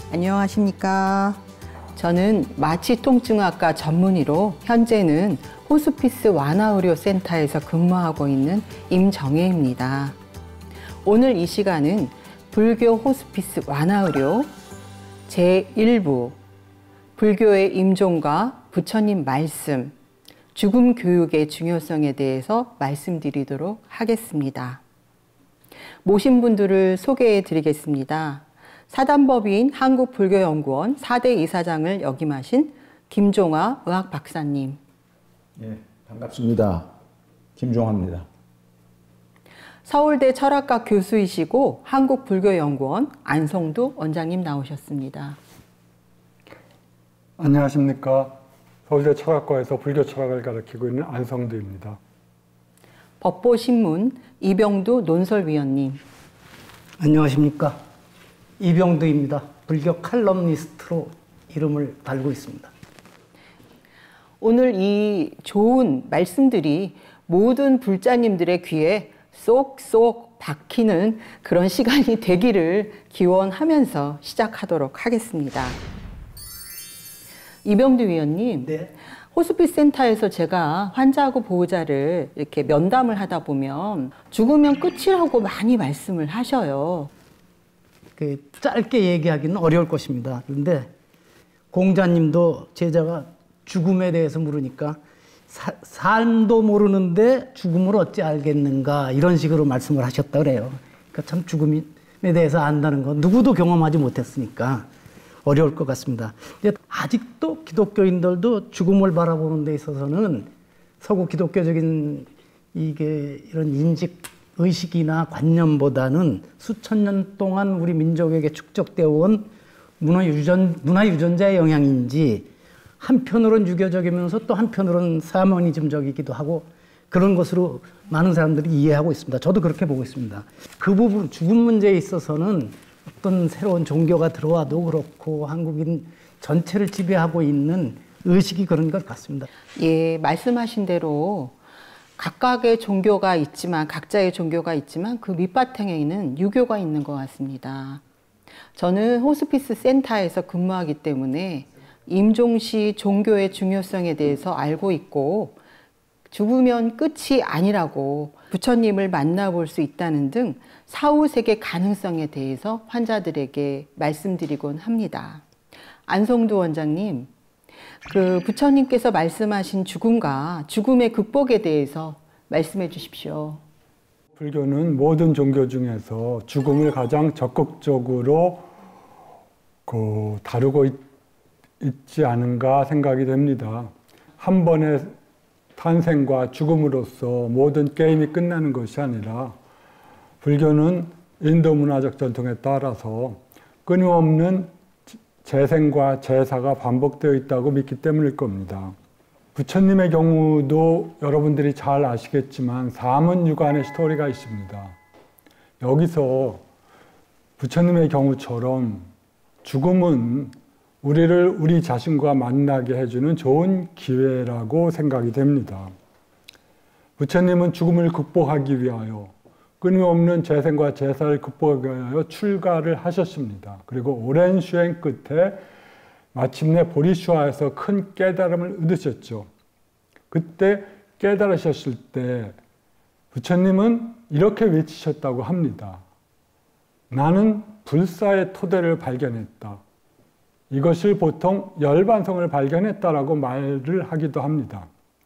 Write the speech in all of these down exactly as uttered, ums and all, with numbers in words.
안녕하십니까. 저는 마취통증학과 전문의로 현재는 호스피스 완화의료센터에서 근무하고 있는 임정혜입니다. 오늘 이 시간은 불교 호스피스 완화의료 제일 부 불교의 임종과 부처님 말씀, 죽음 교육의 중요성에 대해서 말씀드리도록 하겠습니다. 모신 분들을 소개해 드리겠습니다. 사단법인 한국불교연구원 사 대 이사장을 역임하신 김종화 의학 박사님. 예, 반갑습니다. 김종화입니다. 서울대 철학과 교수이시고 한국불교연구원 안성두 원장님 나오셨습니다. 안녕하십니까. 서울대 철학과에서 불교 철학을 가르치고 있는 안성두입니다. 법보신문 이병두 논설위원님. 안녕하십니까. 이병두입니다. 불교 칼럼니스트로 이름을 달고 있습니다. 오늘 이 좋은 말씀들이 모든 불자님들의 귀에 쏙쏙 박히는 그런 시간이 되기를 기원하면서 시작하도록 하겠습니다. 이병두 위원님, 네. 호스피스 센터에서 제가 환자하고 보호자를 이렇게 면담을 하다 보면 죽으면 끝이라고 많이 말씀을 하셔요. 그 짧게 얘기하기는 어려울 것입니다. 그런데 공자님도 제자가 죽음에 대해서 물으니까 사, 삶도 모르는데 죽음을 어찌 알겠는가 이런 식으로 말씀을 하셨다 그래요. 그러니까 참 죽음에 대해서 안다는 건 누구도 경험하지 못했으니까 어려울 것 같습니다. 근데 아직도 기독교인들도 죽음을 바라보는 데 있어서는 서구 기독교적인 이게 이런 인식 의식이나 관념보다는 수천 년 동안 우리 민족에게 축적되어 온 문화유전, 문화유전자의 영향인지 한편으로는 유교적이면서 또 한편으로는 사머니즘적이기도 하고 그런 것으로 많은 사람들이 이해하고 있습니다. 저도 그렇게 보고 있습니다. 그 부분, 죽음 문제에 있어서는 어떤 새로운 종교가 들어와도 그렇고 한국인 전체를 지배하고 있는 의식이 그런 것 같습니다. 예, 말씀하신 대로 각각의 종교가 있지만 각자의 종교가 있지만 그 밑바탕에는 유교가 있는 것 같습니다. 저는 호스피스 센터에서 근무하기 때문에 임종시 종교의 중요성에 대해서 알고 있고 죽으면 끝이 아니라고 부처님을 만나볼 수 있다는 등 사후세계 가능성에 대해서 환자들에게 말씀드리곤 합니다. 안성두 원장님, 그 부처님께서 말씀하신 죽음과 죽음의 극복에 대해서 말씀해 주십시오. 불교는 모든 종교 중에서 죽음을 가장 적극적으로 그 다루고 있, 있지 않은가 생각이 됩니다. 한 번의 탄생과 죽음으로써 모든 게임이 끝나는 것이 아니라 불교는 인도 문화적 전통에 따라서 끊임없는 재생과 제사가 반복되어 있다고 믿기 때문일 겁니다. 부처님의 경우도 여러분들이 잘 아시겠지만 사문유관의 스토리가 있습니다. 여기서 부처님의 경우처럼 죽음은 우리를 우리 자신과 만나게 해주는 좋은 기회라고 생각이 됩니다. 부처님은 죽음을 극복하기 위하여 끊임없는 재생과 제사를 극복하기 위하여 출가를 하셨습니다. 그리고 오랜 수행 끝에 마침내 보리슈아에서 큰 깨달음을 얻으셨죠. 그때 깨달으셨을 때 부처님은 이렇게 외치셨다고 합니다. 나는 불사의 토대를 발견했다. 이것을 보통 열반성을 발견했다라고 말을 하기도 합니다.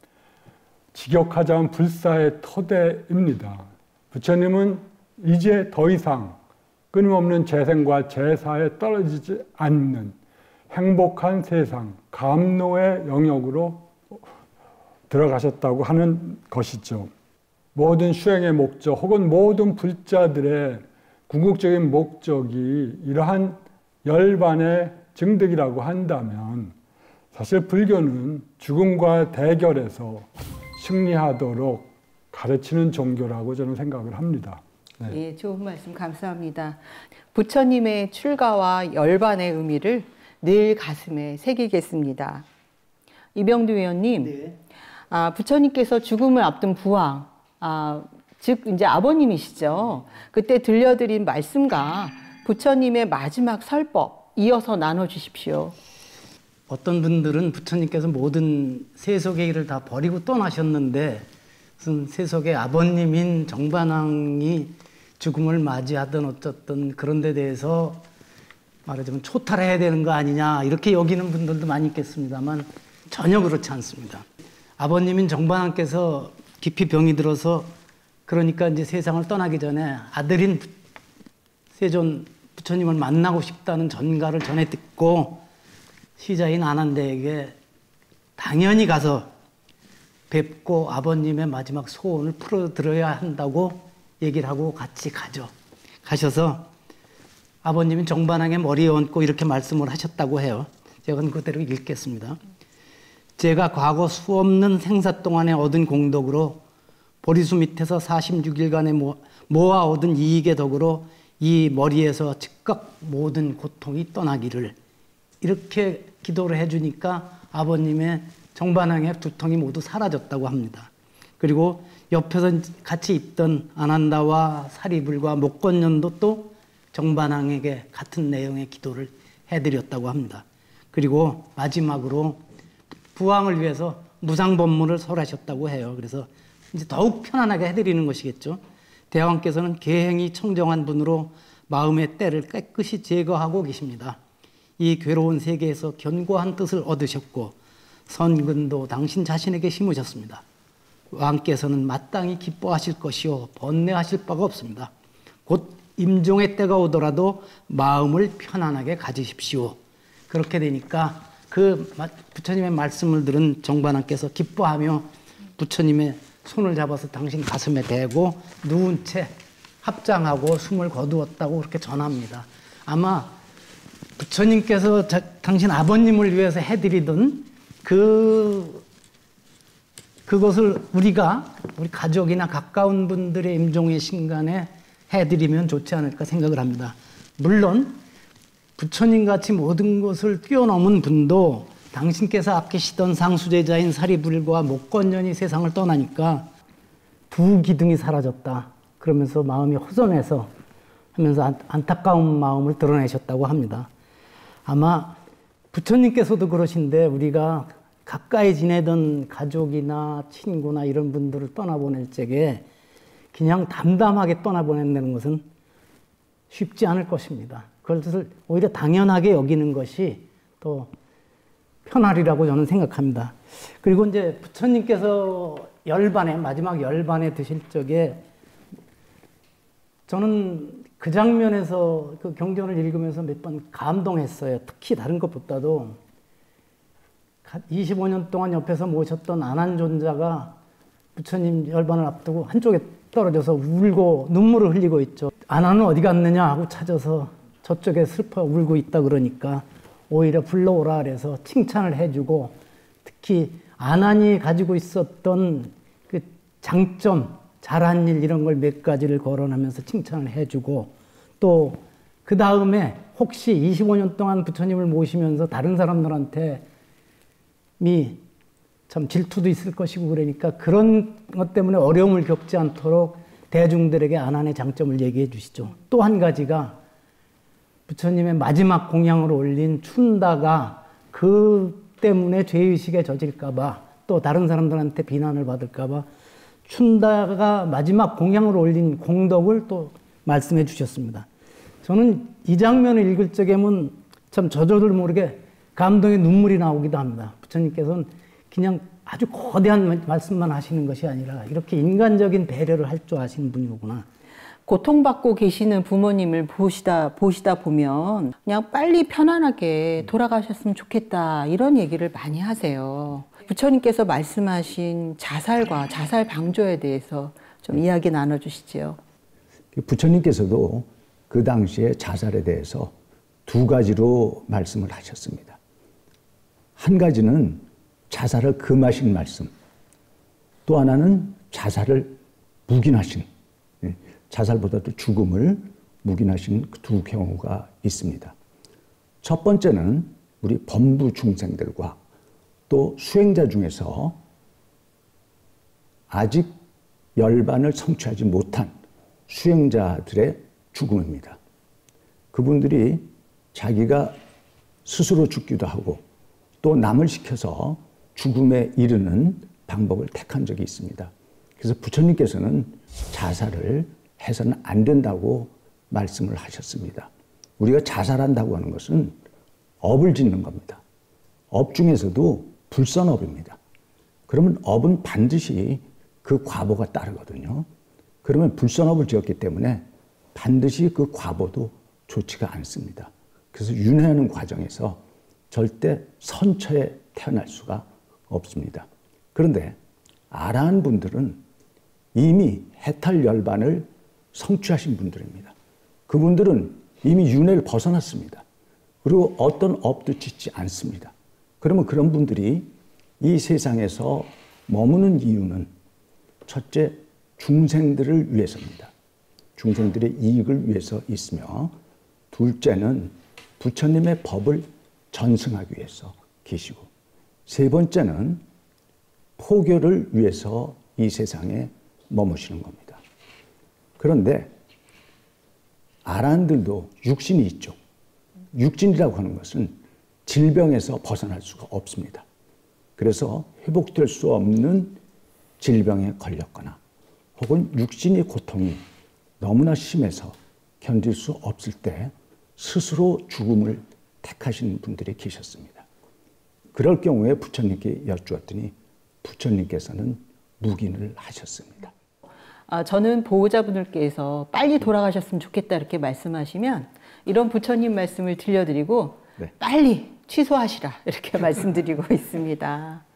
직역하자면 불사의 토대입니다. 부처님은 이제 더 이상 끊임없는 재생과 제사에 떨어지지 않는 행복한 세상, 감노의 영역으로 들어가셨다고 하는 것이죠. 모든 수행의 목적 혹은 모든 불자들의 궁극적인 목적이 이러한 열반의 증득이라고 한다면 사실 불교는 죽음과 대결해서 승리하도록 가르치는 종교라고 저는 생각을 합니다. 네. 예, 좋은 말씀 감사합니다. 부처님의 출가와 열반의 의미를 늘 가슴에 새기겠습니다. 이병두 위원님, 네. 아, 부처님께서 죽음을 앞둔 부왕, 아, 즉 이제 아버님이시죠. 그때 들려드린 말씀과 부처님의 마지막 설법, 이어서 나눠주십시오. 어떤 분들은 부처님께서 모든 세속의 일을 다 버리고 떠나셨는데 무슨 세속의 아버님인 정반왕이 죽음을 맞이하든 어쨌든 그런 데 대해서 말하자면 초탈해야 되는 거 아니냐 이렇게 여기는 분들도 많이 있겠습니다만 전혀 그렇지 않습니다. 아버님인 정반왕께서 깊이 병이 들어서 그러니까 이제 세상을 떠나기 전에 아들인 세존 부처님을 만나고 싶다는 전가를 전해 듣고 시자인 아난대에게 당연히 가서 뵙고 아버님의 마지막 소원을 풀어드려야 한다고 얘기를 하고 같이 가죠. 가셔서 아버님이 정반왕의 머리에 얹고 이렇게 말씀을 하셨다고 해요. 제가 그대로 읽겠습니다. 제가 과거 수없는 생사 동안에 얻은 공덕으로 보리수 밑에서 사십육 일간에 모아 얻은 이익의 덕으로 이 머리에서 즉각 모든 고통이 떠나기를 이렇게 기도를 해주니까 아버님의 정반왕의 두통이 모두 사라졌다고 합니다. 그리고 옆에서 같이 있던 아난다와 사리불과 목건년도 또 정반왕에게 같은 내용의 기도를 해드렸다고 합니다. 그리고 마지막으로 부왕을 위해서 무상법문을 설하셨다고 해요. 그래서 이제 더욱 편안하게 해드리는 것이겠죠. 대왕께서는 계행이 청정한 분으로 마음의 때를 깨끗이 제거하고 계십니다. 이 괴로운 세계에서 견고한 뜻을 얻으셨고 선근도 당신 자신에게 심으셨습니다. 왕께서는 마땅히 기뻐하실 것이요 번뇌하실 바가 없습니다. 곧 임종의 때가 오더라도 마음을 편안하게 가지십시오. 그렇게 되니까 그 부처님의 말씀을 들은 정반왕께서 기뻐하며 부처님의 손을 잡아서 당신 가슴에 대고 누운 채 합장하고 숨을 거두었다고 그렇게 전합니다. 아마 부처님께서 자, 당신 아버님을 위해서 해드리던 그 그것을 우리가 우리 가족이나 가까운 분들의 임종의 신간에 해드리면 좋지 않을까 생각을 합니다. 물론 부처님같이 모든 것을 뛰어넘은 분도 당신께서 아끼시던 상수제자인 사리불과 목건년이 세상을 떠나니까 두 기둥이 사라졌다. 그러면서 마음이 허전해서 하면서 안타까운 마음을 드러내셨다고 합니다. 아마 부처님께서도 그러신데 우리가 가까이 지내던 가족이나 친구나 이런 분들을 떠나보낼 적에 그냥 담담하게 떠나보낸다는 것은 쉽지 않을 것입니다. 그것을 오히려 당연하게 여기는 것이 또 편하리라고 저는 생각합니다. 그리고 이제 부처님께서 열반에 마지막 열반에 드실 적에 저는 그 장면에서 그 경전을 읽으면서 몇 번 감동했어요. 특히 다른 것보다도 이십오 년 동안 옆에서 모셨던 아난존자가 부처님 열반을 앞두고 한쪽에 떨어져서 울고 눈물을 흘리고 있죠. 아난은 어디 갔느냐 하고 찾아서 저쪽에 슬퍼 울고 있다 그러니까 오히려 불러오라 그래서 칭찬을 해주고 특히 아난이 가지고 있었던 그 장점, 잘한 일 이런 걸 몇 가지를 거론하면서 칭찬을 해주고 또 그 다음에 혹시 이십오 년 동안 부처님을 모시면서 다른 사람들한테 미 참 질투도 있을 것이고 그러니까 그런 것 때문에 어려움을 겪지 않도록 대중들에게 아난의 장점을 얘기해 주시죠. 또 한 가지가 부처님의 마지막 공양으로 올린 춘다가 그 때문에 죄의식에 젖을까봐 또 다른 사람들한테 비난을 받을까봐 춘다가 마지막 공양으로 올린 공덕을 또 말씀해 주셨습니다. 저는 이 장면을 읽을 적에는 참 저절로 모르게 감동의 눈물이 나오기도 합니다. 부처님께서는 그냥 아주 거대한 말씀만 하시는 것이 아니라 이렇게 인간적인 배려를 할 줄 아시는 분이구나. 고통받고 계시는 부모님을 보시다, 보시다 보면 그냥 빨리 편안하게 돌아가셨으면 좋겠다 이런 얘기를 많이 하세요. 부처님께서 말씀하신 자살과 자살 방조에 대해서 좀 이야기 나눠주시죠. 부처님께서도 그 당시에 자살에 대해서 두 가지로 말씀을 하셨습니다. 한 가지는 자살을 금하신 말씀, 또 하나는 자살을 묵인하신, 자살보다도 죽음을 묵인하신 그 두 경우가 있습니다. 첫 번째는 우리 범부 중생들과 또 수행자 중에서 아직 열반을 성취하지 못한 수행자들의 죽음입니다. 그분들이 자기가 스스로 죽기도 하고 또 남을 시켜서 죽음에 이르는 방법을 택한 적이 있습니다. 그래서 부처님께서는 자살을 해서는 안 된다고 말씀을 하셨습니다. 우리가 자살한다고 하는 것은 업을 짓는 겁니다. 업 중에서도 불선업입니다. 그러면 업은 반드시 그 과보가 따르거든요. 그러면 불선업을 지었기 때문에 반드시 그 과보도 좋지가 않습니다. 그래서 윤회하는 과정에서 절대 선처에 태어날 수가 없습니다. 그런데 아라한 분들은 이미 해탈열반을 성취하신 분들입니다. 그분들은 이미 윤회를 벗어났습니다. 그리고 어떤 업도 짓지 않습니다. 그러면 그런 분들이 이 세상에서 머무는 이유는 첫째, 중생들을 위해서입니다. 중생들의 이익을 위해서 있으며, 둘째는 부처님의 법을 전승하기 위해서 계시고, 세 번째는 포교를 위해서 이 세상에 머무시는 겁니다. 그런데 아라한들도 육신이 있죠. 육신이라고 하는 것은 질병에서 벗어날 수가 없습니다. 그래서 회복될 수 없는 질병에 걸렸거나 혹은 육신의 고통이 너무나 심해서 견딜 수 없을 때 스스로 죽음을 택하시는 분들이 계셨습니다. 그럴 경우에 부처님께 여쭈었더니 부처님께서는 묵인을 하셨습니다. 아, 저는 보호자분들께서 빨리 돌아가셨으면 좋겠다 이렇게 말씀하시면 이런 부처님 말씀을 들려드리고 네. 빨리 취소하시라 이렇게 말씀드리고 있습니다.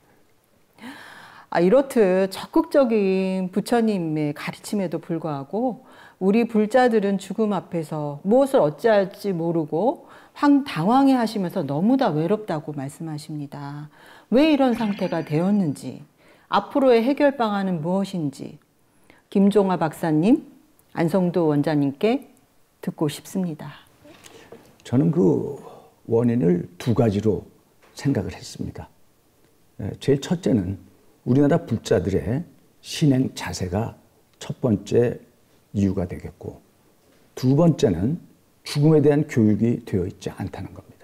아, 이렇듯 적극적인 부처님의 가르침에도 불구하고 우리 불자들은 죽음 앞에서 무엇을 어찌할지 모르고 황당황해 하시면서 너무나 외롭다고 말씀하십니다. 왜 이런 상태가 되었는지, 앞으로의 해결 방안은 무엇인지 김종화 박사님, 안성도 원장님께 듣고 싶습니다. 저는 그 원인을 두 가지로 생각을 했습니다. 제일 첫째는 우리나라 불자들의 신행 자세가 첫 번째 이유가 되겠고, 두 번째는 죽음에 대한 교육이 되어 있지 않다는 겁니다.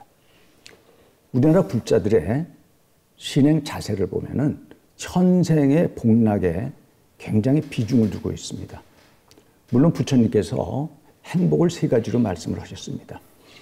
우리나라 불자들의 신행 자세를 보면은 현생의 복락에 굉장히 비중을 두고 있습니다. 물론 부처님께서 행복을 세 가지로 말씀을 하셨습니다.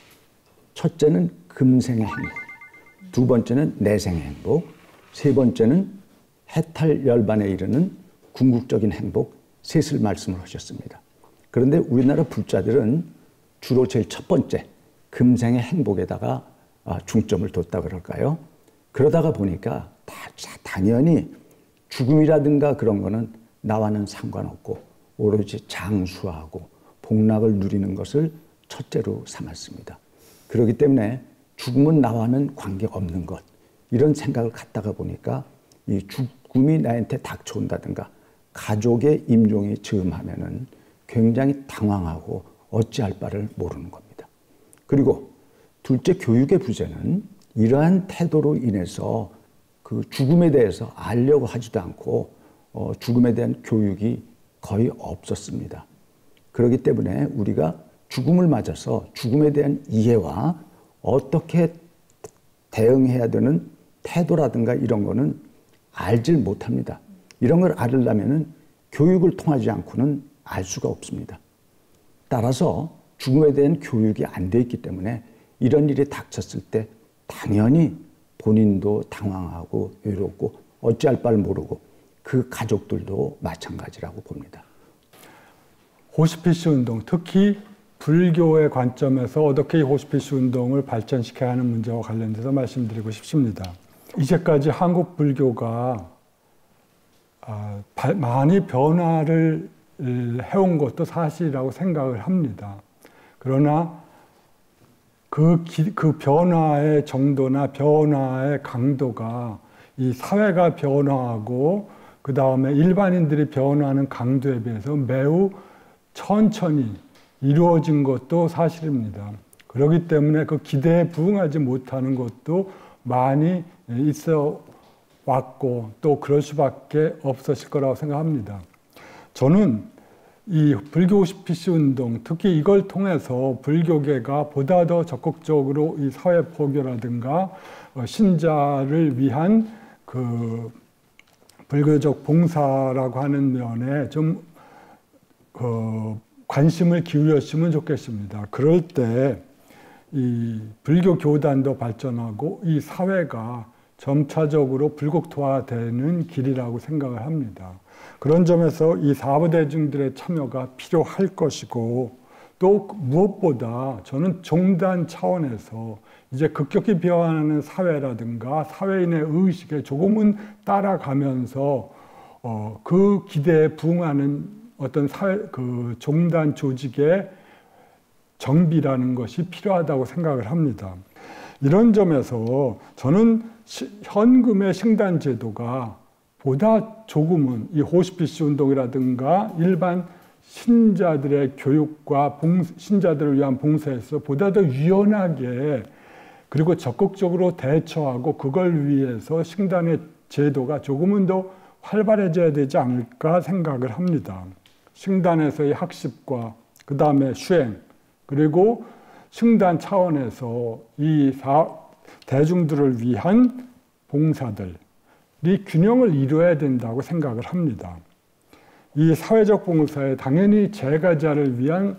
첫째는 금생의 행복, 두 번째는 내생의 행복, 세 번째는 해탈열반에 이르는 궁극적인 행복, 셋을 말씀을 하셨습니다. 그런데 우리나라 불자들은 주로 제일 첫 번째 금생의 행복에다가 중점을 뒀다 그럴까요? 그러다가 보니까 다 당연히 죽음이라든가 그런 거는 나와는 상관없고 오로지 장수하고 복락을 누리는 것을 첫째로 삼았습니다. 그렇기 때문에 죽음은 나와는 관계없는 것, 이런 생각을 갖다가 보니까 이 죽음이 나한테 닥쳐온다든가 가족의 임종이 즈음하면은 굉장히 당황하고 어찌할 바를 모르는 겁니다. 그리고 둘째, 교육의 부재는 이러한 태도로 인해서 그 죽음에 대해서 알려고 하지도 않고 어, 죽음에 대한 교육이 거의 없었습니다. 그렇기 때문에 우리가 죽음을 맞아서 죽음에 대한 이해와 어떻게 대응해야 되는 태도라든가 이런 거는 알질 못합니다. 이런 걸 알으려면은 교육을 통하지 않고는 알 수가 없습니다. 따라서 죽음에 대한 교육이 안 돼 있기 때문에 이런 일이 닥쳤을 때 당연히 본인도 당황하고 외롭고 어찌할 바를 모르고 그 가족들도 마찬가지라고 봅니다. 호스피스 운동, 특히 불교의 관점에서 어떻게 이 호스피스 운동을 발전시켜야 하는 문제와 관련돼서 말씀드리고 싶습니다. 이제까지 한국 불교가 많이 변화를 해온 것도 사실이라고 생각을 합니다. 그러나 그, 기, 그 변화의 정도나 변화의 강도가 이 사회가 변화하고 그 다음에 일반인들이 변화하는 강도에 비해서 매우 천천히 이루어진 것도 사실입니다. 그렇기 때문에 그 기대에 부응하지 못하는 것도 많이 있어 왔고 또 그럴 수밖에 없었을 거라고 생각합니다. 저는 이 불교 오십피씨 운동, 특히 이걸 통해서 불교계가 보다 더 적극적으로 이 사회 포교라든가 신자를 위한 그 불교적 봉사라고 하는 면에 좀 그 관심을 기울였으면 좋겠습니다. 그럴 때 이 불교 교단도 발전하고 이 사회가 점차적으로 불국토화되는 길이라고 생각을 합니다. 그런 점에서 이 사부대중들의 참여가 필요할 것이고, 또 무엇보다 저는 종단 차원에서 이제 급격히 변화하는 사회라든가 사회인의 의식에 조금은 따라가면서 어, 그 기대에 부응하는 어떤 사회, 그 종단 조직의 정비라는 것이 필요하다고 생각을 합니다. 이런 점에서 저는 시, 현금의 신단 제도가 보다 조금은 이 호스피스 운동이라든가 일반 신자들의 교육과 봉, 신자들을 위한 봉사에서 보다 더 유연하게 그리고 적극적으로 대처하고 그걸 위해서 신단의 제도가 조금은 더 활발해져야 되지 않을까 생각을 합니다. 신단에서의 학습과 그 다음에 수행, 그리고 신단 차원에서 이 사, 대중들을 위한 봉사들이 균형을 이루어야 된다고 생각을 합니다. 이 사회적 봉사에 당연히 제가자를 위한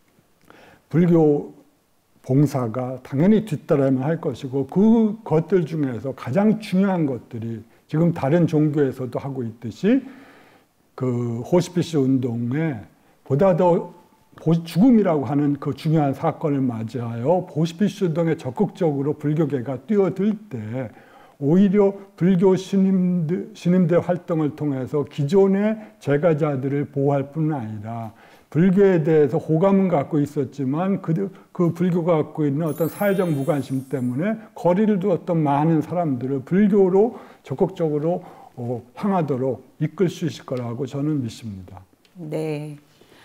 불교 봉사가 당연히 뒤따라야만 할 것이고, 그 것들 중에서 가장 중요한 것들이 지금 다른 종교에서도 하고 있듯이 그 호스피스 운동에 보다 더 죽음이라고 하는 그 중요한 사건을 맞이하여 호스피스 운동에 적극적으로 불교계가 뛰어들 때 오히려 불교 신임들, 신임대 활동을 통해서 기존의 제가자들을 보호할 뿐 아니라 불교에 대해서 호감은 갖고 있었지만 그, 그 불교가 갖고 있는 어떤 사회적 무관심 때문에 거리를 두었던 많은 사람들을 불교로 적극적으로 어, 향하도록 이끌 수 있을 거라고 저는 믿습니다. 네.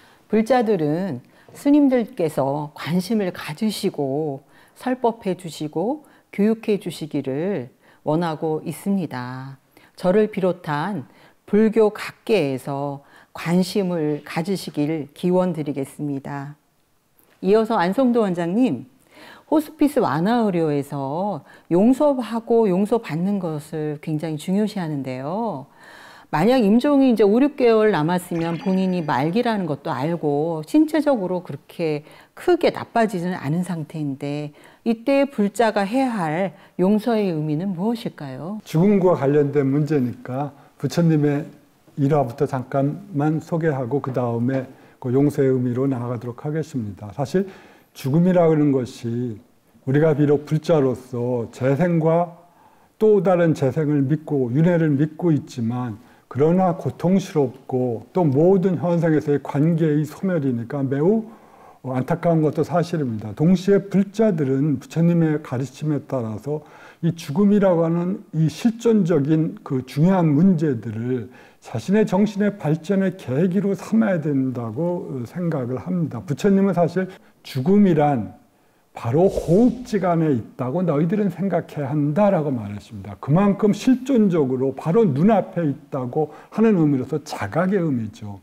불자들은 스님들께서 관심을 가지시고 설법해 주시고 교육해 주시기를 원하고 있습니다. 저를 비롯한 불교 각계에서 관심을 가지시길 기원드리겠습니다. 이어서 안성도 원장님, 호스피스 완화 의료에서 용서하고 용서받는 것을 굉장히 중요시하는데요. 만약 임종이 이제 오, 육 개월 남았으면 본인이 말기라는 것도 알고 신체적으로 그렇게 크게 나빠지지는 않은 상태인데, 이때 불자가 해야 할 용서의 의미는 무엇일까요? 죽음과 관련된 문제니까 부처님의 일화부터 잠깐만 소개하고 그 다음에 그 용서의 의미로 나아가도록 하겠습니다. 사실 죽음이라고 하는 것이 우리가 비록 불자로서 재생과 또 다른 재생을 믿고 윤회를 믿고 있지만, 그러나 고통스럽고 또 모든 현상에서의 관계의 소멸이니까 매우 안타까운 것도 사실입니다. 동시에 불자들은 부처님의 가르침에 따라서 이 죽음이라고 하는 이 실존적인 그 중요한 문제들을 자신의 정신의 발전의 계기로 삼아야 된다고 생각을 합니다. 부처님은 사실 죽음이란 바로 호흡지간에 있다고 너희들은 생각해야 한다라고 말했습니다. 그만큼 실존적으로 바로 눈앞에 있다고 하는 의미로서 자각의 의미죠.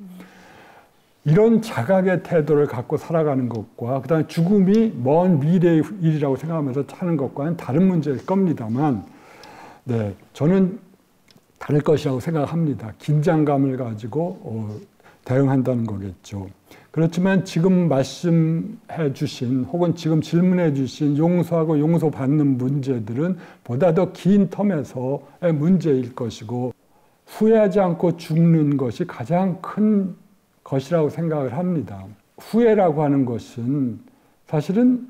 이런 자각의 태도를 갖고 살아가는 것과 그 다음에 죽음이 먼 미래의 일이라고 생각하면서 사는 것과는 다른 문제일 겁니다만, 네, 저는 다를 것이라고 생각합니다. 긴장감을 가지고 어, 대응한다는 거겠죠. 그렇지만 지금 말씀해 주신 혹은 지금 질문해 주신 용서하고 용서받는 문제들은 보다 더 긴 텀에서의 문제일 것이고, 후회하지 않고 죽는 것이 가장 큰 것이라고 생각을 합니다. 후회라고 하는 것은 사실은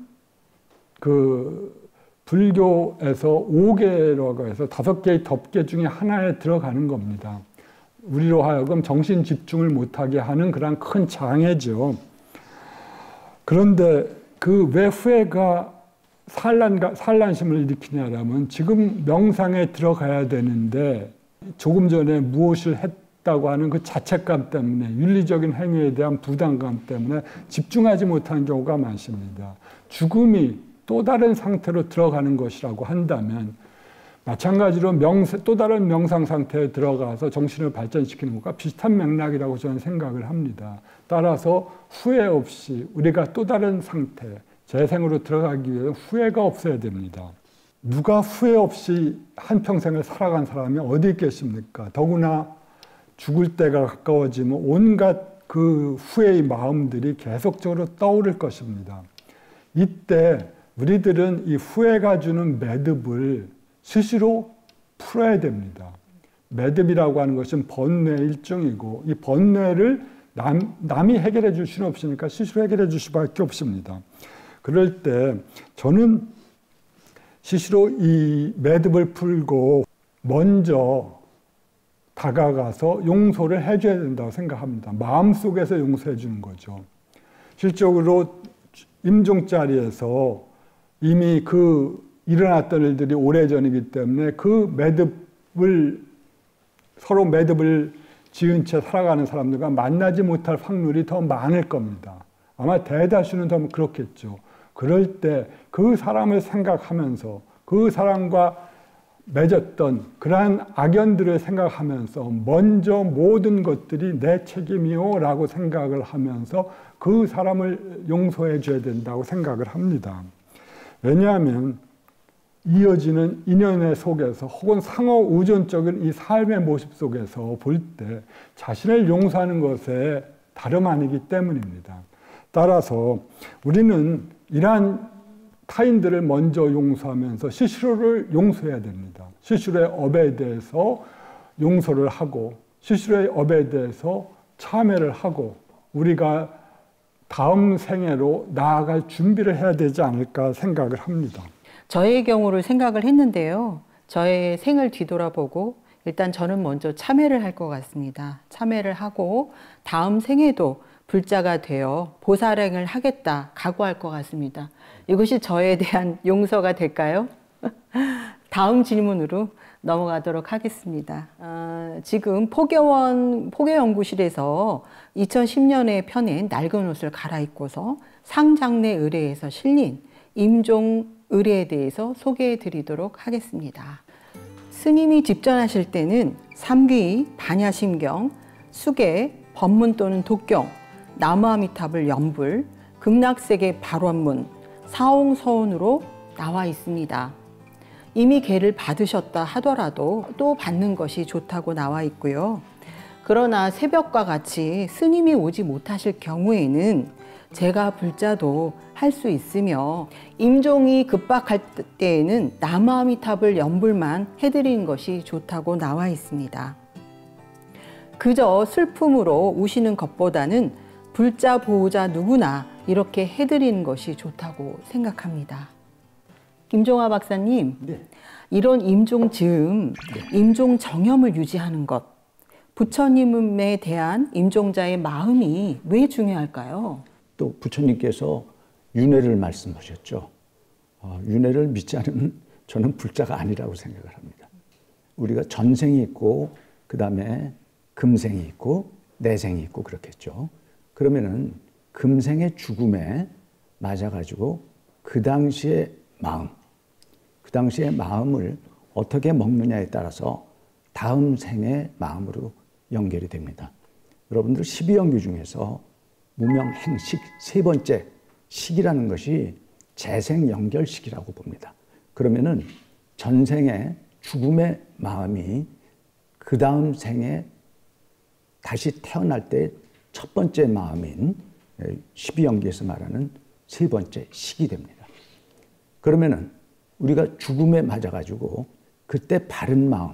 그 불교에서 오 개라고 해서 다섯 개의 덮개 중에 하나에 들어가는 겁니다. 우리로 하여금 정신 집중을 못하게 하는 그런 큰 장애죠. 그런데 그 왜 후회가 산란, 산란심을 일으키냐라면, 지금 명상에 들어가야 되는데 조금 전에 무엇을 했다고 하는 그 자책감 때문에, 윤리적인 행위에 대한 부담감 때문에 집중하지 못하는 경우가 많습니다. 죽음이 또 다른 상태로 들어가는 것이라고 한다면 마찬가지로 명세, 또 다른 명상 상태에 들어가서 정신을 발전시키는 것과 비슷한 맥락이라고 저는 생각을 합니다. 따라서 후회 없이 우리가 또 다른 상태, 재생으로 들어가기 위해 후회가 없어야 됩니다. 누가 후회 없이 한평생을 살아간 사람이 어디 계십니까? 더구나 죽을 때가 가까워지면 온갖 그 후회의 마음들이 계속적으로 떠오를 것입니다. 이때 우리들은 이 후회가 주는 매듭을 스스로 풀어야 됩니다. 매듭이라고 하는 것은 번뇌의 일종이고 이 번뇌를 남, 남이 해결해 줄 수는 없으니까 스스로 해결해 줄 수밖에 없습니다. 그럴 때 저는 스스로 이 매듭을 풀고 먼저 다가가서 용서를 해줘야 된다고 생각합니다. 마음속에서 용서해 주는 거죠. 실적으로 임종자리에서 이미 그 일어났던 일들이 오래전이기 때문에 그 매듭을 서로 매듭을 지은 채 살아가는 사람들과 만나지 못할 확률이 더 많을 겁니다. 아마 대다수는 더 그렇겠죠. 그럴 때 그 사람을 생각하면서 그 사람과 맺었던 그러한 악연들을 생각하면서 먼저 모든 것들이 내 책임이요 라고 생각을 하면서 그 사람을 용서해 줘야 된다고 생각을 합니다. 왜냐하면 이어지는 인연의 속에서 혹은 상호 우존적인 이 삶의 모습 속에서 볼 때 자신을 용서하는 것에 다름 아니기 때문입니다. 따라서 우리는 이러한 타인들을 먼저 용서하면서 스스로를 용서해야 됩니다. 스스로의 업에 대해서 용서를 하고 스스로의 업에 대해서 참회를 하고 우리가 다음 생애로 나아갈 준비를 해야 되지 않을까 생각을 합니다. 저의 경우를 생각을 했는데요. 저의 생을 뒤돌아보고 일단 저는 먼저 참회를 할 것 같습니다. 참회를 하고 다음 생에도 불자가 되어 보살행을 하겠다 각오할 것 같습니다. 이것이 저에 대한 용서가 될까요? 다음 질문으로 넘어가도록 하겠습니다. 아, 지금 포교원, 포교연구실에서 이천십 년에 펴낸 낡은 옷을 갈아입고서 상장내 의뢰에서 실린 임종 의뢰에 대해서 소개해 드리도록 하겠습니다. 스님이 집전하실 때는 삼귀, 반야심경, 수계, 법문 또는 독경, 나무아미탑을 연불, 극락세계 발원문, 사홍서운으로 나와 있습니다. 이미 계를 받으셨다 하더라도 또 받는 것이 좋다고 나와 있고요. 그러나 새벽과 같이 스님이 오지 못하실 경우에는 제가 불자도 할 수 있으며 임종이 급박할 때에는 나무아미탑을 연불만 해드리는 것이 좋다고 나와 있습니다. 그저 슬픔으로 우시는 것보다는 불자 보호자 누구나 이렇게 해드리는 것이 좋다고 생각합니다. 김종화 박사님, 네. 이런 임종 즈음, 네. 임종 정념을 유지하는 것, 부처님에 대한 임종자의 마음이 왜 중요할까요? 또 부처님께서 윤회를 말씀하셨죠. 어, 윤회를 믿지 않으면 저는 불자가 아니라고 생각을 합니다. 우리가 전생이 있고 그 다음에 금생이 있고 내생이 있고 그렇겠죠. 그러면은 금생의 죽음에 맞아가지고 그 당시의 마음, 그 당시의 마음을 어떻게 먹느냐에 따라서 다음 생의 마음으로 연결이 됩니다. 여러분들 십이연기 중에서 무명행식 세 번째 식이라는 것이 재생연결식이라고 봅니다. 그러면은 전생의 죽음의 마음이 그 다음 생에 다시 태어날 때 첫 번째 마음인 십이연기에서 말하는 세 번째 식이 됩니다. 그러면은 우리가 죽음에 맞아가지고 그때 바른 마음,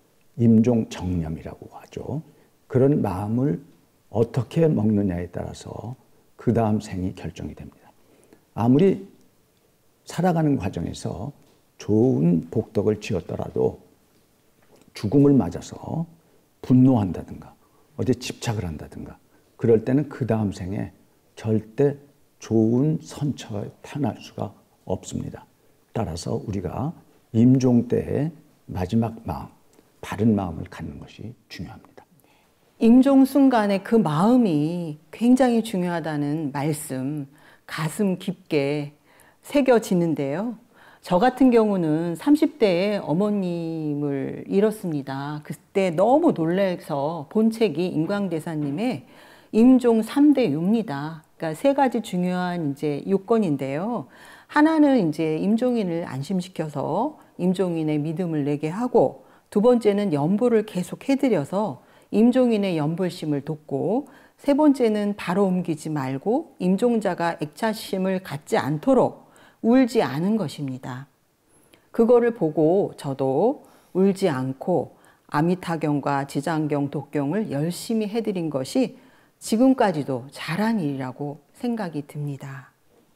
임종정념이라고 하죠. 그런 마음을 어떻게 먹느냐에 따라서 그 다음 생이 결정이 됩니다. 아무리 살아가는 과정에서 좋은 복덕을 지었더라도 죽음을 맞아서 분노한다든가 어디에 집착을 한다든가 그럴 때는 그 다음 생에 절대 좋은 선처가 태어날 수가 없습니다. 따라서 우리가 임종 때의 마지막 마음, 바른 마음을 갖는 것이 중요합니다. 임종 순간에 그 마음이 굉장히 중요하다는 말씀, 가슴 깊게 새겨지는데요. 저 같은 경우는 삼십 대에 어머님을 잃었습니다. 그때 너무 놀라서 본 책이 임광대사님의 임종 삼 대 유입니다. 그러니까 세 가지 중요한 이제 요건인데요. 하나는 이제 임종인을 안심시켜서 임종인의 믿음을 내게 하고, 두 번째는 연보를 계속 해드려서 임종인의 연불심을 돕고, 세 번째는 바로 옮기지 말고 임종자가 액자심을 갖지 않도록 울지 않은 것입니다. 그거를 보고 저도 울지 않고 아미타경과 지장경, 독경을 열심히 해드린 것이 지금까지도 잘한 일이라고 생각이 듭니다.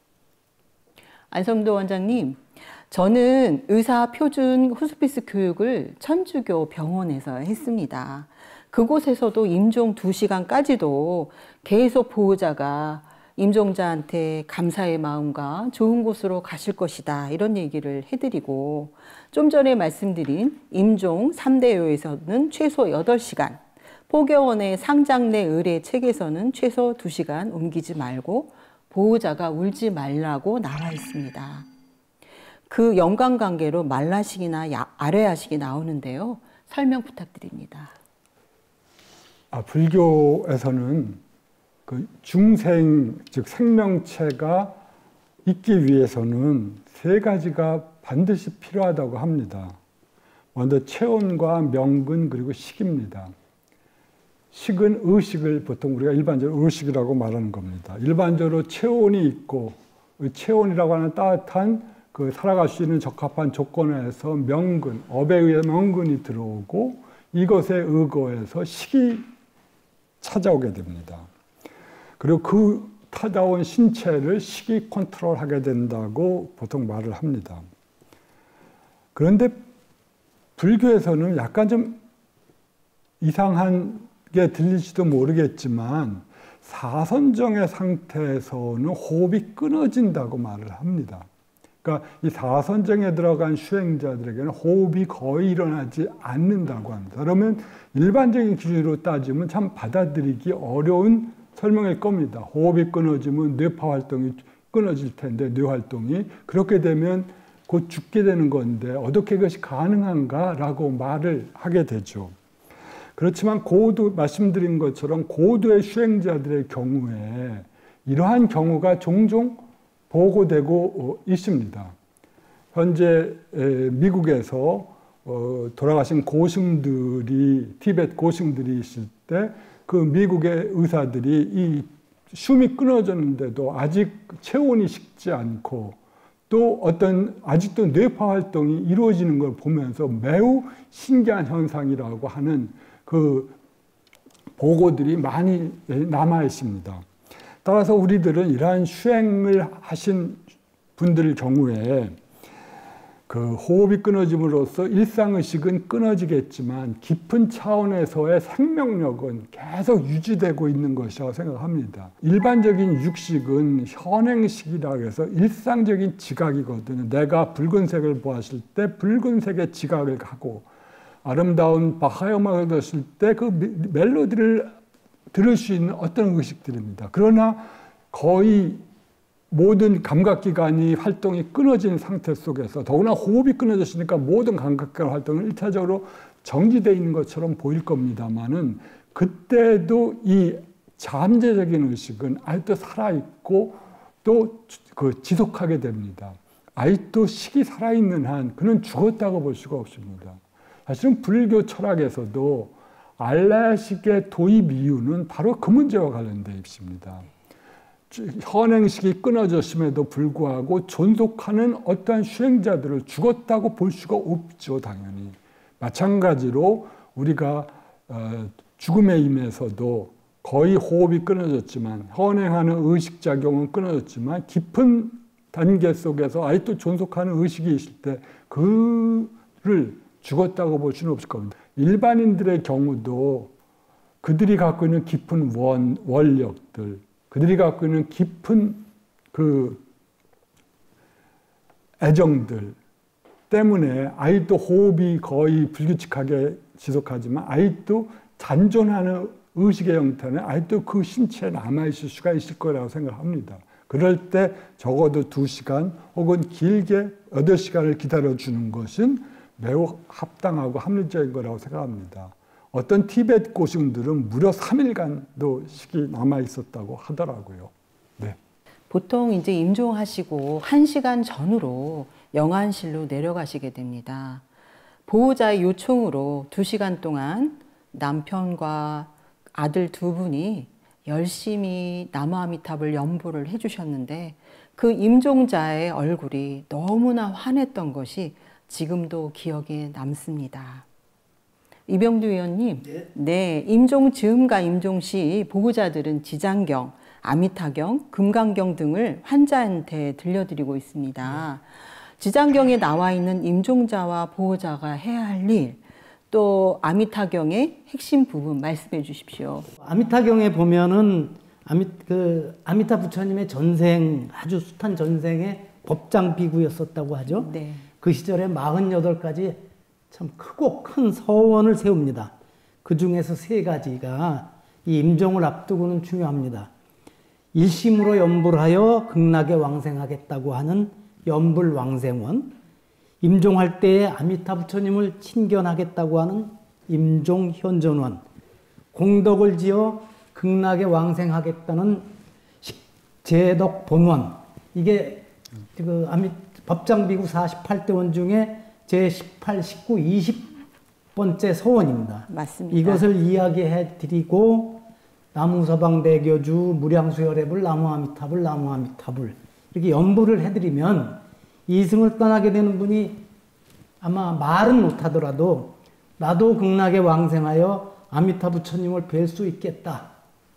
안성도 원장님, 저는 의사 표준 호스피스 교육을 천주교 병원에서 했습니다. 그곳에서도 임종 두 시간까지도 계속 보호자가 임종자한테 감사의 마음과 좋은 곳으로 가실 것이다, 이런 얘기를 해드리고, 좀 전에 말씀드린 임종 삼 대 요에서는 최소 여덟 시간, 포교원의 상장내 의례 책에서는 최소 두 시간 옮기지 말고 보호자가 울지 말라고 나와 있습니다. 그 연관관계로 말라식이나 아뢰야식이 나오는데요. 설명 부탁드립니다. 아, 불교에서는 그 중생, 즉 생명체가 있기 위해서는 세 가지가 반드시 필요하다고 합니다. 먼저 체온과 명분, 그리고 식입니다. 식은 의식을 보통 우리가 일반적으로 의식이라고 말하는 겁니다. 일반적으로 체온이 있고, 체온이라고 하는 따뜻한 그 살아갈 수 있는 적합한 조건에서 명근, 업에 의해 명근이 들어오고, 이것에 의거해서 식이 찾아오게 됩니다. 그리고 그 찾아온 신체를 식이 컨트롤하게 된다고 보통 말을 합니다. 그런데 불교에서는 약간 좀 이상한 게 들릴지도 모르겠지만, 사선정의 상태에서는 호흡이 끊어진다고 말을 합니다. 그러니까 이 사선정에 들어간 수행자들에게는 호흡이 거의 일어나지 않는다고 합니다. 그러면 일반적인 기준으로 따지면 참 받아들이기 어려운 설명일 겁니다. 호흡이 끊어지면 뇌파 활동이 끊어질 텐데, 뇌 활동이 그렇게 되면 곧 죽게 되는 건데 어떻게 그것이 가능한가라고 말을 하게 되죠. 그렇지만 고도, 말씀드린 것처럼 고도의 수행자들의 경우에 이러한 경우가 종종 보고되고 있습니다. 현재 미국에서 돌아가신 고승들이, 티베트 고승들이 있을 때 그 미국의 의사들이 이 숨이 끊어졌는데도 아직 체온이 식지 않고, 또 어떤 아직도 뇌파 활동이 이루어지는 걸 보면서 매우 신기한 현상이라고 하는 그 보고들이 많이 남아 있습니다. 따라서 우리들은 이러한 수행을 하신 분들 경우에 그 호흡이 끊어짐으로써 일상의식은 끊어지겠지만 깊은 차원에서의 생명력은 계속 유지되고 있는 것이라고 생각합니다. 일반적인 육식은 현행식이라고 해서 일상적인 지각이거든요. 내가 붉은색을 보았을 때 붉은색의 지각을 하고, 아름다운 바하 음악을 들었을 때 그 멜로디를 들을 수 있는 어떤 의식들입니다. 그러나 거의 모든 감각기관이 활동이 끊어진 상태 속에서, 더구나 호흡이 끊어졌으니까 모든 감각기관 활동은 일차적으로 정지되어 있는 것처럼 보일 겁니다만은, 그때도 이 잠재적인 의식은 아직도 살아있고 또 그 지속하게 됩니다. 아직도 식이 살아있는 한 그는 죽었다고 볼 수가 없습니다. 사실은 불교 철학에서도 알라식의 도입 이유는 바로 그 문제와 관련되어 있습니다. 현행식이 끊어졌음에도 불구하고 존속하는 어떠한 수행자들을 죽었다고 볼 수가 없죠, 당연히. 마찬가지로 우리가 죽음에 임해서도 거의 호흡이 끊어졌지만, 현행하는 의식작용은 끊어졌지만 깊은 단계 속에서 아직도 존속하는 의식이 있을 때 그를 죽었다고 볼 수는 없을 겁니다. 일반인들의 경우도 그들이 갖고 있는 깊은 원, 원력들, 그들이 갖고 있는 깊은 그 애정들 때문에 아직도 호흡이 거의 불규칙하게 지속하지만 아직도 잔존하는 의식의 형태는 아직도 그 신체에 남아있을 수가 있을 거라고 생각합니다. 그럴 때 적어도 두 시간 혹은 길게 여덟 시간을 기다려주는 것은 매우 합당하고 합리적인 거라고 생각합니다. 어떤 티베트 고승들은 무려 삼 일간도 식이 남아 있었다고 하더라고요. 네. 보통 이제 임종하시고 한 시간 전으로 영안실로 내려가시게 됩니다. 보호자의 요청으로 두 시간 동안 남편과 아들 두 분이 열심히 나무아미탑을 연보를 해주셨는데 그 임종자의 얼굴이 너무나 환했던 것이 지금도 기억에 남습니다. 이병두 의원님, 네, 네 임종 즈음과 임종 시 보호자들은 지장경, 아미타경, 금강경 등을 환자한테 들려드리고 있습니다. 네. 지장경에 나와 있는 임종자와 보호자가 해야 할 일, 또 아미타경의 핵심 부분 말씀해 주십시오. 아미타경에 보면은 아미, 그 아미타 부처님의 전생, 아주 숱한 전생의 법장 비구였었다고 하죠. 네. 그 시절에 마흔여덟 가지 참 크고 큰 서원을 세웁니다. 그 중에서 세 가지가 이 임종을 앞두고는 중요합니다. 일심으로 연불 하여 극락에 왕생하겠다고 하는 연불왕생원, 임종할 때에 아미타 부처님을 친견하겠다고 하는 임종현전원, 공덕을 지어 극락에 왕생하겠다는 제덕본원, 이게 그 아미 법장비구 사십팔 대 원 중에 제십팔, 십구, 이십 번째 서원입니다. 맞습니다. 이것을 이야기해 드리고 나무서방대교주 무량수혈해불 나무아미타불 나무아미타불 이렇게 연불을 해드리면 이승을 떠나게 되는 분이 아마 말은 못하더라도 나도 극락에 왕생하여 아미타 부처님을 뵐 수 있겠다.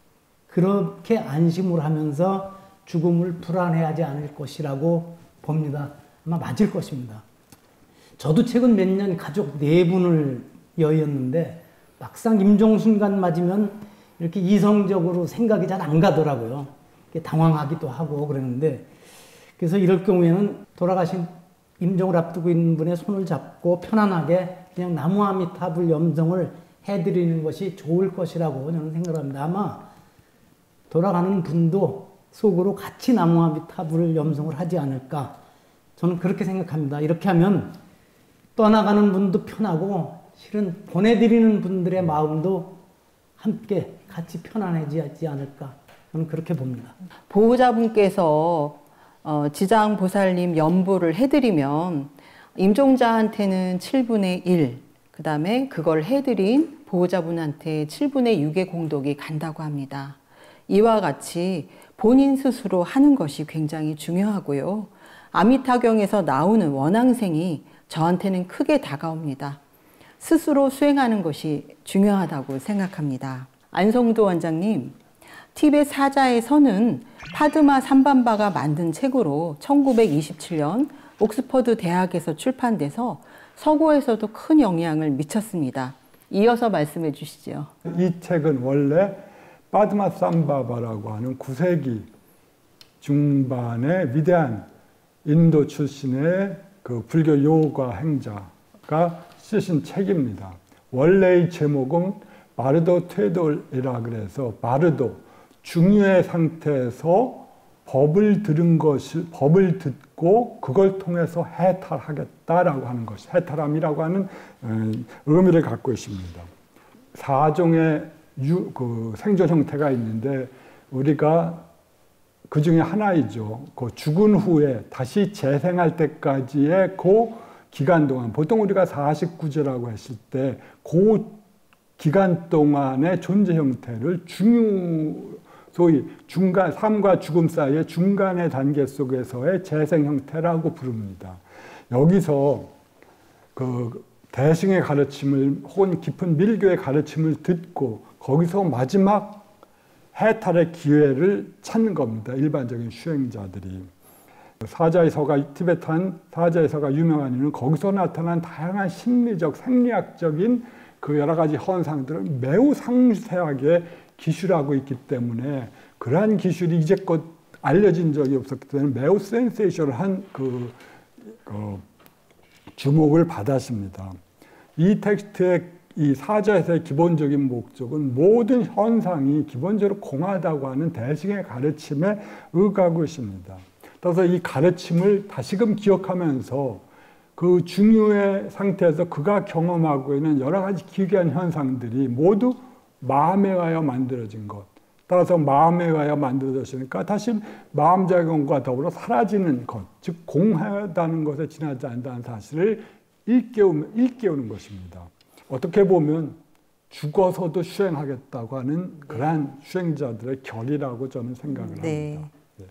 그렇게 안심을 하면서 죽음을 불안해하지 않을 것이라고 봅니다. 아마 맞을 것입니다. 저도 최근 몇 년 가족 네 분을 여의었는데 막상 임종 순간 맞으면 이렇게 이성적으로 생각이 잘 안 가더라고요. 당황하기도 하고 그러는데 그래서 이럴 경우에는 돌아가신 임종을 앞두고 있는 분의 손을 잡고 편안하게 그냥 나무아미타불 염성을 해드리는 것이 좋을 것이라고 저는 생각합니다. 아마 돌아가는 분도 속으로 같이 나무아미타불 염성을 하지 않을까 저는 그렇게 생각합니다. 이렇게 하면 떠나가는 분도 편하고 실은 보내드리는 분들의 마음도 함께 같이 편안해지지 않을까 저는 그렇게 봅니다. 보호자분께서 어, 지장보살님 연보를 해드리면 임종자한테는 칠분의 일, 그 다음에 그걸 해드린 보호자분한테 칠분의 육의 공덕이 간다고 합니다. 이와 같이 본인 스스로 하는 것이 굉장히 중요하고요. 아미타경에서 나오는 원앙생이 저한테는 크게 다가옵니다. 스스로 수행하는 것이 중요하다고 생각합니다. 안성도 원장님, 티벳 사자에서는 파드마 삼반바가 만든 책으로 천구백이십칠 년 옥스퍼드 대학에서 출판돼서 서구에서도 큰 영향을 미쳤습니다. 이어서 말씀해 주시죠. 이 책은 원래 파드마 삼바바라고 하는 구 세기 중반의 위대한 인도 출신의 그 불교 요가 행자가 쓰신 책입니다. 원래의 제목은 바르도 퇴돌이라 그래서 바르도 중유의 상태에서 법을 들은 것을 법을 듣고 그걸 통해서 해탈하겠다라고 하는 것이 해탈함이라고 하는 의미를 갖고 있습니다. 사종의 유, 그 생존 형태가 있는데 우리가 그 중에 하나이죠. 그 죽은 후에 다시 재생할 때까지의 그 기간 동안 보통 우리가 사십구제라고 했을 때 그 기간 동안의 존재 형태를 중유 소위 중간, 삶과 죽음 사이의 중간의 단계 속에서의 재생 형태라고 부릅니다. 여기서 그 대승의 가르침을 혹은 깊은 밀교의 가르침을 듣고 거기서 마지막 해탈의 기회를 찾는 겁니다. 일반적인 수행자들이. 사자의 서가, 티베탄 사자의 서가 유명한 이유는 거기서 나타난 다양한 심리적, 생리학적인 그 여러 가지 현상들을 매우 상세하게 기술하고 있기 때문에 그러한 기술이 이제껏 알려진 적이 없었기 때문에 매우 센세이션한 그, 그 주목을 받았습니다. 이 텍스트의 이 사자에서의 기본적인 목적은 모든 현상이 기본적으로 공하다고 하는 대승의 가르침에 의거하고 있습니다. 따라서 이 가르침을 다시금 기억하면서 그 중요의 상태에서 그가 경험하고 있는 여러 가지 기괴한 현상들이 모두 마음에 의하여 만들어진 것. 따라서 마음에 의하여 만들어졌으니까 다시 마음작용과 더불어 사라지는 것, 즉 공하다는 것에 지나지 않는다는 사실을 일깨우는, 일깨우는 것입니다. 어떻게 보면 죽어서도 수행하겠다고 하는 그러한 수행자들의 결이라고 저는 생각을 네. 합니다. 네.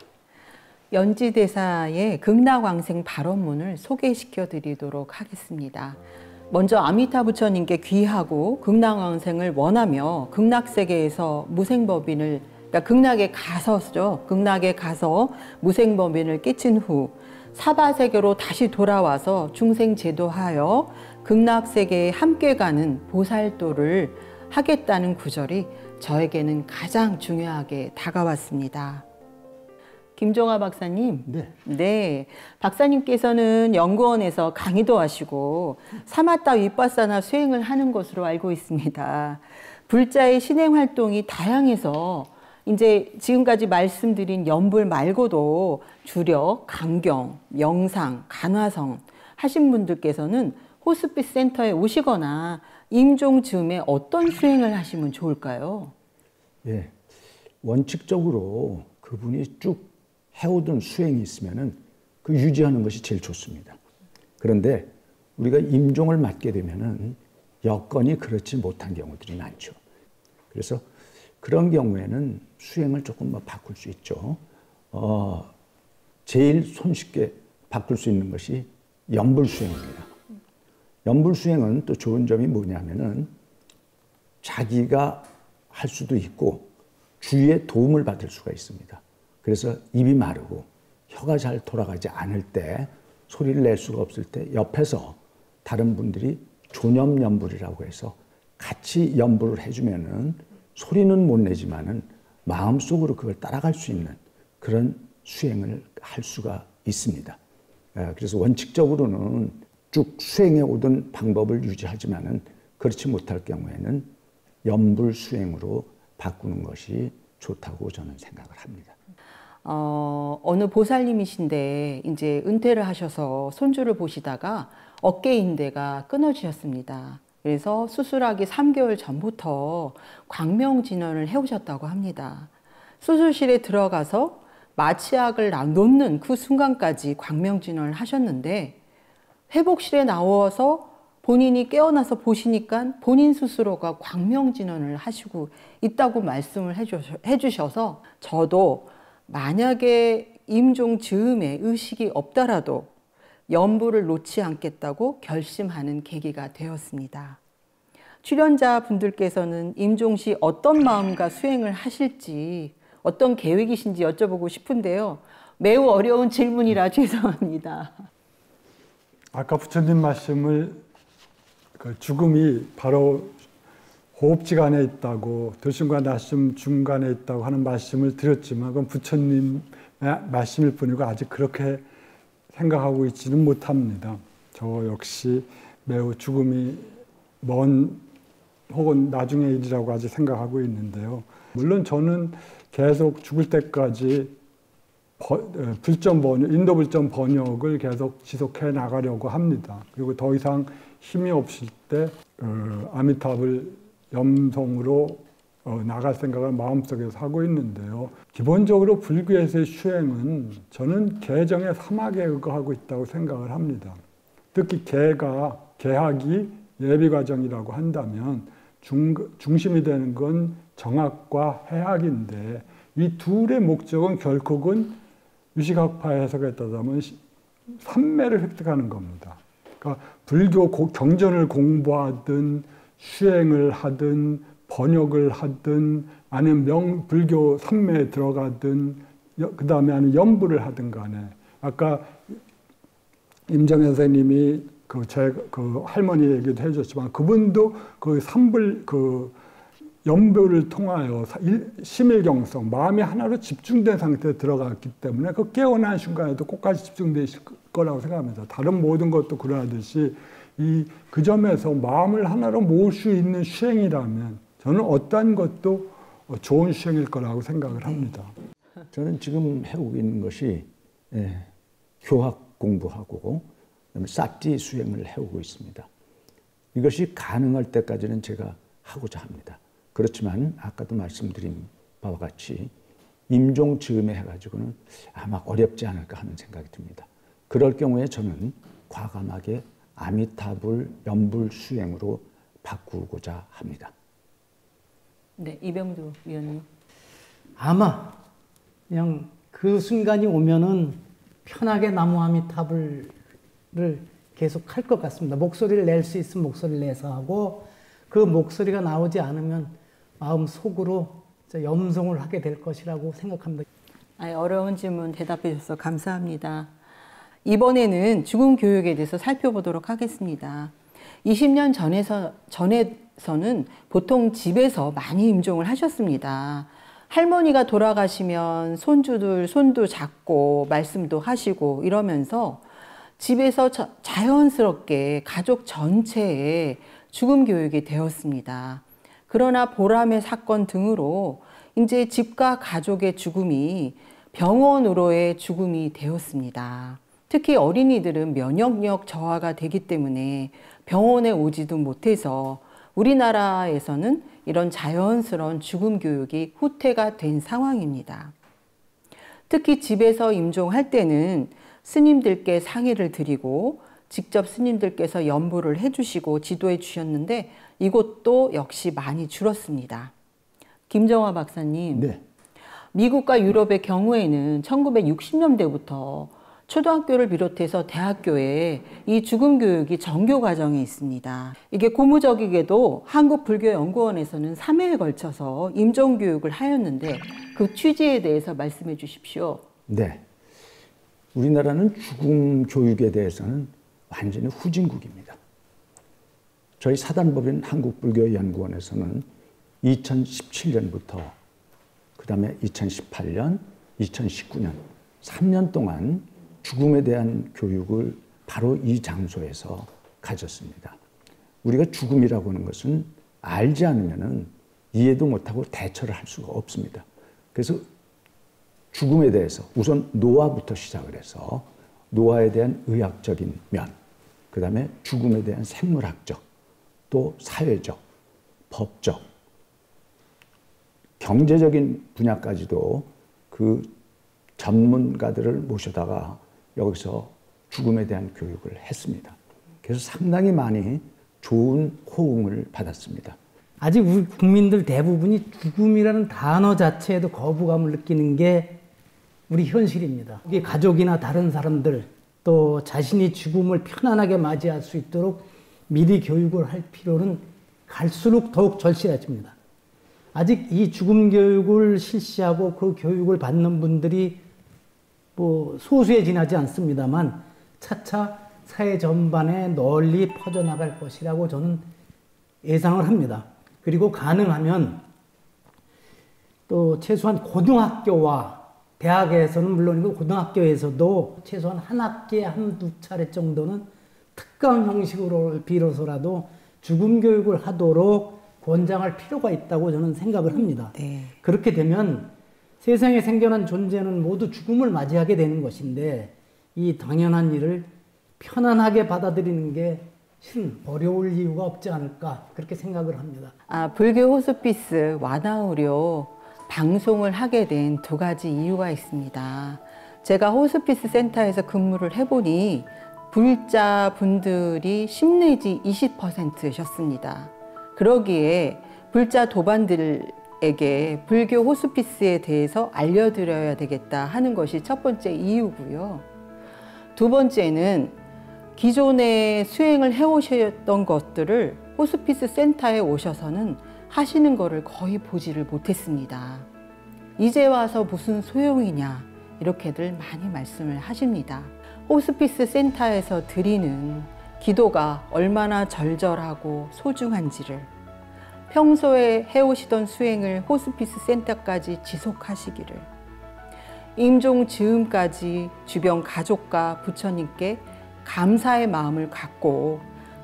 연지대사의 극락왕생 발언문을 소개시켜 드리도록 하겠습니다. 먼저 아미타 부처님께 귀하고 극락왕생을 원하며 극락세계에서 무생법인을, 그러니까 극락에 가서죠. 극락에 가서 무생법인을 깨친 후 사바세계로 다시 돌아와서 중생제도하여 극락세계에 함께 가는 보살도를 하겠다는 구절이 저에게는 가장 중요하게 다가왔습니다. 김종화 박사님, 네. 네, 박사님께서는 연구원에서 강의도 하시고 사마타 윗바사나 수행을 하는 것으로 알고 있습니다. 불자의 신행 활동이 다양해서 이제 지금까지 말씀드린 연불 말고도 주력, 강경, 명상, 간화성 하신 분들께서는 호스피스 센터에 오시거나 임종 즈음에 어떤 수행을 하시면 좋을까요? 예, 원칙적으로 그분이 쭉 해오던 수행이 있으면은 그 유지하는 것이 제일 좋습니다. 그런데 우리가 임종을 맞게 되면은 여건이 그렇지 못한 경우들이 많죠. 그래서 그런 경우에는 수행을 조금 뭐 바꿀 수 있죠. 어, 제일 손쉽게 바꿀 수 있는 것이 연불수행입니다. 연불수행은 또 좋은 점이 뭐냐면은 자기가 할 수도 있고 주위의 도움을 받을 수가 있습니다. 그래서 입이 마르고 혀가 잘 돌아가지 않을 때, 소리를 낼 수가 없을 때 옆에서 다른 분들이 존염연불이라고 해서 같이 연불을 해주면은 소리는 못 내지만은 마음속으로 그걸 따라갈 수 있는 그런 수행을 할 수가 있습니다. 그래서 원칙적으로는 쭉 수행해 오던 방법을 유지하지만은 그렇지 못할 경우에는 연불 수행으로 바꾸는 것이 좋다고 저는 생각을 합니다. 어, 어느 보살님이신데 이제 은퇴를 하셔서 손주를 보시다가 어깨 인대가 끊어지셨습니다. 그래서 수술하기 삼 개월 전부터 광명진원을 해오셨다고 합니다. 수술실에 들어가서 마취약을 놓는 그 순간까지 광명진원을 하셨는데 회복실에 나와서 본인이 깨어나서 보시니까 본인 스스로가 광명진원을 하시고 있다고 말씀을 해주셔서 저도 만약에 임종 즈음에 의식이 없더라도 연불을 놓지 않겠다고 결심하는 계기가 되었습니다. 출연자 분들께서는 임종 시 어떤 마음과 수행을 하실지, 어떤 계획이신지 여쭤보고 싶은데요. 매우 어려운 질문이라 죄송합니다. 아까 부처님 말씀을 그 죽음이 바로 호흡지 안에 있다고, 도심과 나심 중간에 있다고 하는 말씀을 드렸지만 그건 부처님의 말씀일 뿐이고 아직 그렇게 생각하고 있지는 못합니다. 저 역시 매우 죽음이 먼 혹은 나중의 일이라고 아직 생각하고 있는데요. 물론 저는 계속 죽을 때까지 불점 번역, 인도 불점 번역을 계속 지속해 나가려고 합니다. 그리고 더 이상 힘이 없을 때 어, 아미타불 염송으로 어, 나갈 생각을 마음속에서 하고 있는데요. 기본적으로 불교에서의 수행은 저는 개정의 사막에 의거하고 있다고 생각을 합니다. 특히 개가, 개학이 예비과정이라고 한다면 중, 중심이 되는 건 정학과 해학인데 이 둘의 목적은 결국은 유식학파 해석에 따르면 삼매를 획득하는 겁니다. 그러니까 불교 고, 경전을 공부하든 수행을 하든 번역을 하든 아니면 명, 불교 삼매에 들어가든 그 다음에 아니면 연불을 하든 간에 아까 임정 선생님이 그 제 그 할머니 얘기도 해줬지만 그분도 그 삼불 그 연불을 통하여 심일경성 마음이 하나로 집중된 상태에 들어갔기 때문에 그 깨어난 순간에도 끝까지 집중되실 거라고 생각합니다. 다른 모든 것도 그러하듯이 이 그 점에서 마음을 하나로 모을 수 있는 수행이라면 저는 어떠한 것도 좋은 수행일 거라고 생각을 합니다. 저는 지금 해오고 있는 것이 예, 교학 공부하고 그다음에 싹지 수행을 해오고 있습니다. 이것이 가능할 때까지는 제가 하고자 합니다. 그렇지만 아까도 말씀드린 바와 같이 임종 즈음에 해가지고는 아마 어렵지 않을까 하는 생각이 듭니다. 그럴 경우에 저는 과감하게 아미타불 연불 수행으로 바꾸고자 합니다. 네, 이병두 위원님. 아마 그냥 그 순간이 오면은 편하게 나무 아미타불을 계속 할 것 같습니다. 목소리를 낼 수 있으면 목소리를 내서 하고, 그 목소리가 나오지 않으면 마음 속으로 염송을 하게 될 것이라고 생각합니다. 아니, 어려운 질문 대답해 주셔서 감사합니다. 이번에는 죽음 교육에 대해서 살펴보도록 하겠습니다. 이십 년 전에서, 전에서는 보통 집에서 많이 임종을 하셨습니다. 할머니가 돌아가시면 손주들 손도 잡고 말씀도 하시고 이러면서 집에서 자, 자연스럽게 가족 전체에 죽음 교육이 되었습니다. 그러나 보람의 사건 등으로 이제 집과 가족의 죽음이 병원으로의 죽음이 되었습니다. 특히 어린이들은 면역력 저하가 되기 때문에 병원에 오지도 못해서 우리나라에서는 이런 자연스러운 죽음 교육이 후퇴가 된 상황입니다. 특히 집에서 임종할 때는 스님들께 상의를 드리고 직접 스님들께서 연부를 해주시고 지도해 주셨는데 이것도 역시 많이 줄었습니다. 김정화 박사님, 네. 미국과 유럽의 경우에는 천구백육십 년대부터 초등학교를 비롯해서 대학교에 이 죽음 교육이 정교 과정에 있습니다. 이게 고무적이게도 한국불교연구원에서는 삼 회에 걸쳐서 임종 교육을 하였는데 그 취지에 대해서 말씀해 주십시오. 네. 우리나라는 죽음 교육에 대해서는 완전히 후진국입니다. 저희 사단법인 한국불교연구원에서는 이천십칠 년부터 그 다음에 이천십팔 년, 이천십구 년 삼 년 동안 죽음에 대한 교육을 바로 이 장소에서 가졌습니다. 우리가 죽음이라고 하는 것은 알지 않으면은 이해도 못하고 대처를 할 수가 없습니다. 그래서 죽음에 대해서 우선 노화부터 시작을 해서 노화에 대한 의학적인 면, 그 다음에 죽음에 대한 생물학적, 또 사회적, 법적, 경제적인 분야까지도 그 전문가들을 모셔다가 여기서 죽음에 대한 교육을 했습니다. 그래서 상당히 많이 좋은 호응을 받았습니다. 아직 우리 국민들 대부분이 죽음이라는 단어 자체에도 거부감을 느끼는 게 우리 현실입니다. 이게 가족이나 다른 사람들 또 자신이 죽음을 편안하게 맞이할 수 있도록 미리 교육을 할 필요는 갈수록 더욱 절실해집니다. 아직 이 죽음 교육을 실시하고 그 교육을 받는 분들이 뭐 소수에 지나지 않습니다만 차차 사회 전반에 널리 퍼져나갈 것이라고 저는 예상을 합니다. 그리고 가능하면 또 최소한 고등학교와 대학에서는 물론이고 고등학교에서도 최소한 한 학기에 한두 차례 정도는 특강 형식으로 비로소라도 죽음 교육을 하도록 권장할 필요가 있다고 저는 생각을 합니다. 네. 그렇게 되면 세상에 생겨난 존재는 모두 죽음을 맞이하게 되는 것인데 이 당연한 일을 편안하게 받아들이는 게 실은 어려울 이유가 없지 않을까 그렇게 생각을 합니다. 아, 불교 호스피스 완화의료 방송을 하게 된 두 가지 이유가 있습니다. 제가 호스피스 센터에서 근무를 해보니 불자 분들이 십 내지 이십 퍼센트셨습니다. 그러기에 불자 도반들에게 불교 호스피스에 대해서 알려드려야 되겠다 하는 것이 첫 번째 이유고요. 두 번째는 기존에 수행을 해오셨던 것들을 호스피스 센터에 오셔서는 하시는 거를 거의 보지를 못했습니다. 이제 와서 무슨 소용이냐 이렇게들 많이 말씀을 하십니다. 호스피스 센터에서 드리는 기도가 얼마나 절절하고 소중한지를 평소에 해오시던 수행을 호스피스 센터까지 지속하시기를 임종 즈음까지 주변 가족과 부처님께 감사의 마음을 갖고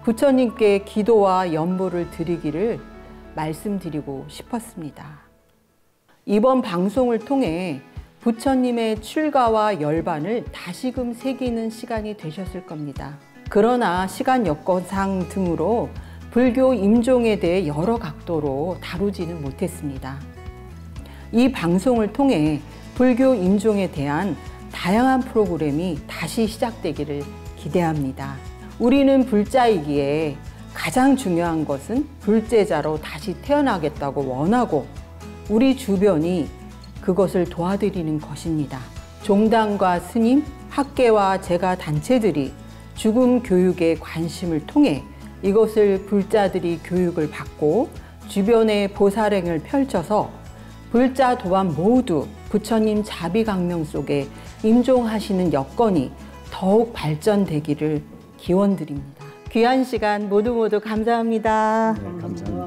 부처님께 기도와 연보를 드리기를 말씀드리고 싶었습니다. 이번 방송을 통해 부처님의 출가와 열반을 다시금 새기는 시간이 되셨을 겁니다. 그러나 시간 여건상 등으로 불교 임종에 대해 여러 각도로 다루지는 못했습니다. 이 방송을 통해 불교 임종에 대한 다양한 프로그램이 다시 시작되기를 기대합니다. 우리는 불자이기에 가장 중요한 것은 불제자로 다시 태어나겠다고 원하고 우리 주변이 그것을 도와드리는 것입니다. 종단과 스님, 학계와 제가 단체들이 죽음 교육에 관심을 통해 이것을 불자들이 교육을 받고 주변에 보살행을 펼쳐서 불자 도반 모두 부처님 자비강명 속에 임종하시는 여건이 더욱 발전되기를 기원드립니다. 귀한 시간 모두 모두 감사합니다. 네, 감사합니다.